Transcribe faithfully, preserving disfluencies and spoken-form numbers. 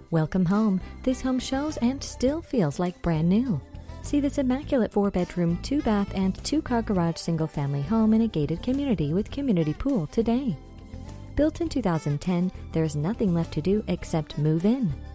Welcome home. This home shows and still feels like brand new. See this immaculate four-bedroom, two-bath, and two-car garage single-family home in a gated community with community pool today. Built in two thousand ten, there's nothing left to do except move in.